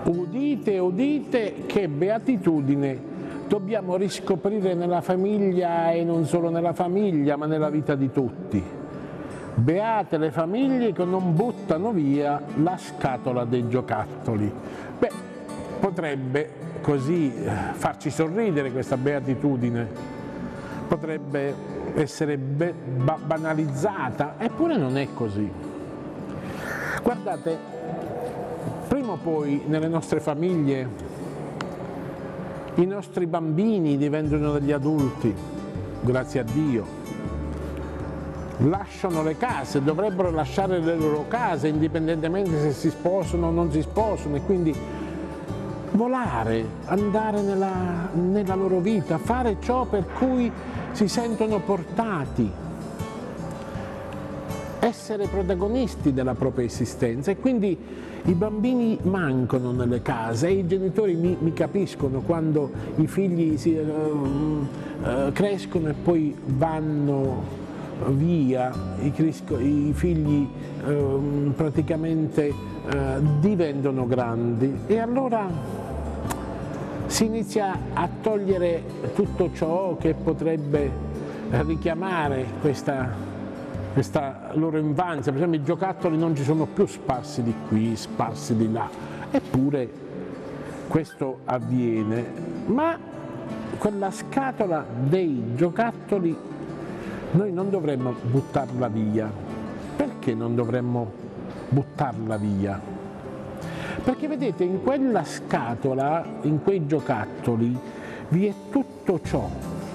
udite, udite, che beatitudine dobbiamo riscoprire nella famiglia e non solo nella famiglia, ma nella vita di tutti. Beate le famiglie che non buttano via la scatola dei giocattoli. Beh, potrebbe così farci sorridere questa beatitudine, potrebbe essere banalizzata, eppure non è così. Guardate, prima o poi nelle nostre famiglie i nostri bambini diventano degli adulti, grazie a Dio. Lasciano le case, dovrebbero lasciare le loro case indipendentemente se si sposano o non si sposano, e quindi volare, andare nella loro vita, fare ciò per cui si sentono portati, essere protagonisti della propria esistenza. E quindi i bambini mancano nelle case e i genitori mi capiscono quando i figli crescono e poi vanno via, i figli praticamente diventano grandi, e allora si inizia a togliere tutto ciò che potrebbe richiamare questa loro infanzia. Per esempio i giocattoli non ci sono più sparsi di qui, sparsi di là, eppure questo avviene. Ma quella scatola dei giocattoli noi non dovremmo buttarla via. Perché non dovremmo buttarla via? Perché vedete, in quella scatola, in quei giocattoli, vi è tutto ciò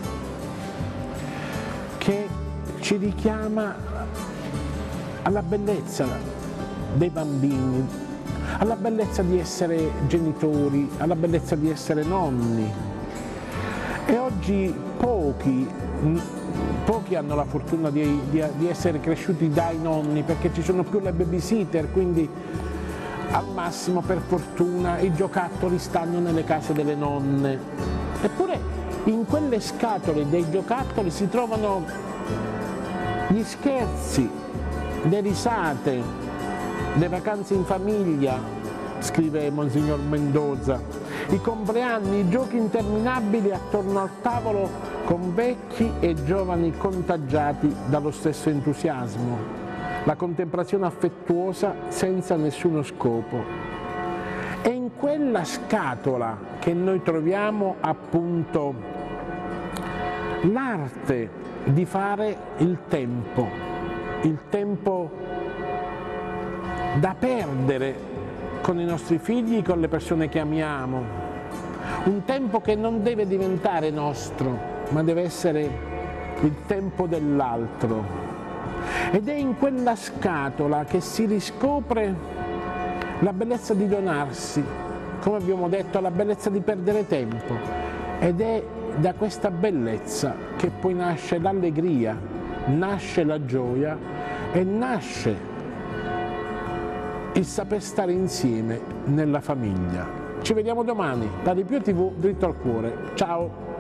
che ci richiama alla bellezza dei bambini, alla bellezza di essere genitori, alla bellezza di essere nonni. E oggi pochi hanno la fortuna di essere cresciuti dai nonni, perché ci sono più le babysitter, quindi al massimo, per fortuna, i giocattoli stanno nelle case delle nonne. Eppure in quelle scatole dei giocattoli si trovano gli scherzi, le risate, le vacanze in famiglia, scrive Monsignor Mendoza, i compleanni, i giochi interminabili attorno al tavolo con vecchi e giovani contagiati dallo stesso entusiasmo, la contemplazione affettuosa senza nessuno scopo. È in quella scatola che noi troviamo appunto l'arte di fare il tempo da perdere con i nostri figli, con le persone che amiamo, un tempo che non deve diventare nostro, ma deve essere il tempo dell'altro. Ed è in quella scatola che si riscopre la bellezza di donarsi, come abbiamo detto, la bellezza di perdere tempo, ed è da questa bellezza che poi nasce l'allegria, nasce la gioia e nasce il saper stare insieme nella famiglia. Ci vediamo domani da Di Più TV, dritto al cuore. Ciao!